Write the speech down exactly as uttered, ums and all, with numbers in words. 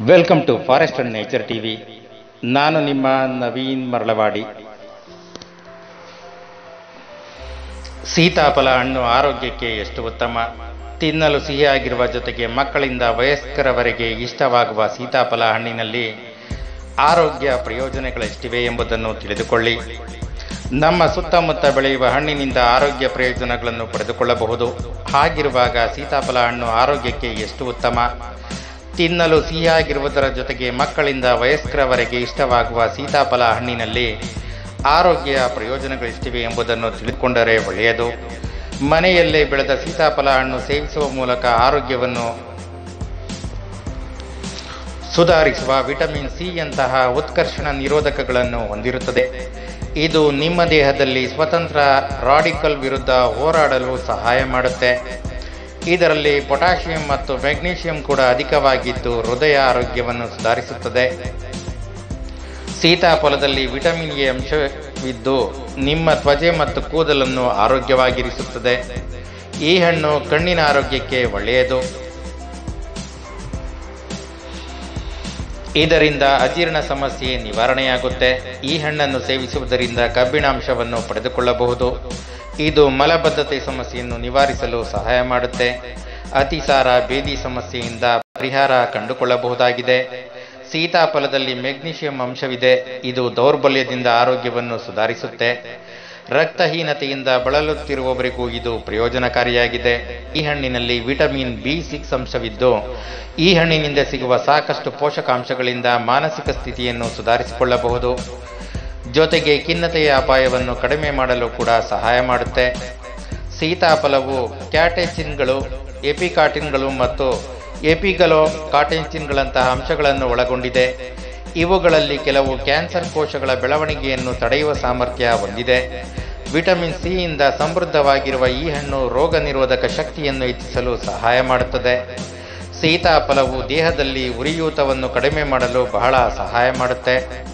Welcome to forest and nature TV. ನಾನು ನಿಮ್ಮ ನವೀನ್ ಮರಳವಾಡಿ. ಸೀತಾಫಲ ಹಣ್ಣು ಆರೋಗ್ಯಕ್ಕೆ ಎಷ್ಟು ಉತ್ತಮ. ತಿನ್ನಲು ಸಿಹಿಯಾಗಿರುವ ಜೊತೆಗೆ ಮಕ್ಕಳಿಂದ ವಯಸ್ಕರವರೆಗೆ ಇಷ್ಟವಾಗುವ ಸೀತಾಫಲ ಹಣ್ಣಿನಲ್ಲಿ ಆರೋಗ್ಯ ಪ್ರಯೋಜನಗಳೆಷ್ಟಿವೆ ಎಂಬುದನ್ನು ತಿಳಿದುಕೊಳ್ಳಿ. ನಮ್ಮ ಸುತ್ತಮುತ್ತ ಬೆಳೆಯುವ ಹಣ್ಣಿನಿಂದ ಆರೋಗ್ಯ ಪ್ರಯೋಜನಗಳನ್ನು ಪಡೆದುಕೊಳ್ಳಬಹುದು. ಹಾಗಿರುವಾಗ ಸೀತಾಫಲ ಹಣ್ಣು ಆರೋಗ್ಯಕ್ಕೆ ಎಷ್ಟು ಉತ್ತಮ. ತಿನ್ನಲು ಸಿಹಿಯಾಗಿರುವುದರ ಜೊತೆಗೆ ಮಕ್ಕಳಿಂದ ವಯಸ್ಕರವರೆಗೆ ಇಷ್ಟವಾಗುವ ಸೀತಾಫಲ ಹಣ್ಣಿನಲ್ಲಿ ಆರೋಗ್ಯ ಪ್ರಯೋಜನಗಳೆಷ್ಟಿವೆ ಎಂಬುದನ್ನು ತಿಳಿದುಕೊಂಡರೆ ಒಳ್ಳೆಯದು. ಮನೆಯಲ್ಲೇ ಬೆಳೆದ ಸೀತಾಫಲ ಹಣ್ಣು ಸೇವಿಸುವ ಮೂಲಕ ಆರೋಗ್ಯವನ್ನು ಸುಧಾರಿಸುವ ವಿಟಮಿನ್ ಸಿ ಯಂತಹ ಉತ್ಕರ್ಷಣ ನಿರೋಧಕಗಳನ್ನು ಹೊಂದಿರುತ್ತದೆ. ಇದು ನಿಮ್ಮ ದೇಹದಲ್ಲಿ ಸ್ವತಂತ್ರ ರಾಡಿಕಲ್ ವಿರುದ್ಧ ಹೋರಾಡಲು ಸಹಾಯ ಮಾಡುತ್ತೆ. ಇದರಲ್ಲಿ ಪೊಟ್ಯಾಷಿಯಂ ಮತ್ತು ಮೆಗ್ನೀಷಿಯಂ ಕೂಡ ಅಧಿಕವಾಗಿದ್ದು ಹೃದಯ ಆರೋಗ್ಯವನ್ನು ಸುಧಾರಿಸುತ್ತದೆ. ಸೀತಾಫಲದಲ್ಲಿ ವಿಟಮಿನ್ ಎ ಅಂಶವಿದ್ದು ನಿಮ್ಮ ತ್ವಚೆ ಮತ್ತು ಕೂದಲನ್ನು ಆರೋಗ್ಯವಾಗಿರಿಸುತ್ತದೆ. ಈ ಹಣ್ಣು ಕಣ್ಣಿನ ಆರೋಗ್ಯಕ್ಕೆ ಒಳ್ಳೆಯದು. ಇದರಿಂದ ಅಜೀರ್ಣ ಸಮಸ್ಯೆ ನಿವಾರಣೆಯಾಗುತ್ತೆ. ಈ ಹಣ್ಣನ್ನು ಸೇವಿಸುವುದರಿಂದ ಕಬ್ಬಿಣಾಂಶವನ್ನು ಪಡೆದುಕೊಳ್ಳಬಹುದು. ಇದು ಮಲಬದ್ಧತೆ ಸಮಸ್ಯೆಯನ್ನು ನಿವಾರಿಸಲು ಸಹಾಯ ಮಾಡುತ್ತೆ. ಅತಿಸಾರ ಬೇದಿ ಸಮಸ್ಯೆಯಿಂದ ಪರಿಹಾರ ಕಂಡುಕೊಳ್ಳಬಹುದಾಗಿದೆ. ಸೀತಾಫಲದಲ್ಲಿ ಮೆಗ್ನೀಷಿಯಂ ಅಂಶವಿದೆ. ಇದು ದೌರ್ಬಲ್ಯದಿಂದ ಆರೋಗ್ಯವನ್ನು ಸುಧಾರಿಸುತ್ತೆ. ರಕ್ತಹೀನತೆಯಿಂದ ಬಳಲುತ್ತಿರುವವರಿಗೂ ಇದು ಪ್ರಯೋಜನಕಾರಿಯಾಗಿದೆ. ಈ ಹಣ್ಣಿನಲ್ಲಿ ವಿಟಮಿನ್ ಬಿ ಸಿಕ್ಸ್ ಅಂಶವಿದ್ದು ಈ ಹಣ್ಣಿನಿಂದ ಸಿಗುವ ಸಾಕಷ್ಟು ಪೋಷಕಾಂಶಗಳಿಂದ ಮಾನಸಿಕ ಸ್ಥಿತಿಯನ್ನು ಸುಧಾರಿಸಿಕೊಳ್ಳಬಹುದು. ಜೊತೆಗೆ ಖಿನ್ನತೆಯ ಅಪಾಯವನ್ನು ಕಡಿಮೆ ಮಾಡಲು ಕೂಡ ಸಹಾಯ ಮಾಡುತ್ತೆ. ಸೀತಾಫಲವು ಕ್ಯಾಟೆಚಿನ್ಗಳು, ಎಪಿಕಾಟಿನ್ಗಳು ಮತ್ತು ಎಪಿಗಲೋ ಕಾಟೆಚಿನ್ಗಳಂತಹ ಅಂಶಗಳನ್ನು ಒಳಗೊಂಡಿದೆ. ಇವುಗಳಲ್ಲಿ ಕೆಲವು ಕ್ಯಾನ್ಸರ್ ಕೋಶಗಳ ಬೆಳವಣಿಗೆಯನ್ನು ತಡೆಯುವ ಸಾಮರ್ಥ್ಯ ಹೊಂದಿದೆ. ವಿಟಮಿನ್ ಸಿ ಯಿಂದ ಸಮೃದ್ಧವಾಗಿರುವ ಈ ಹಣ್ಣು ರೋಗ ನಿರೋಧಕ ಶಕ್ತಿಯನ್ನು ಹೆಚ್ಚಿಸಲು ಸಹಾಯ ಮಾಡುತ್ತದೆ. ಸೀತಾಫಲವು ದೇಹದಲ್ಲಿ ಉರಿಯೂತವನ್ನು ಕಡಿಮೆ ಮಾಡಲು ಬಹಳ ಸಹಾಯ ಮಾಡುತ್ತೆ.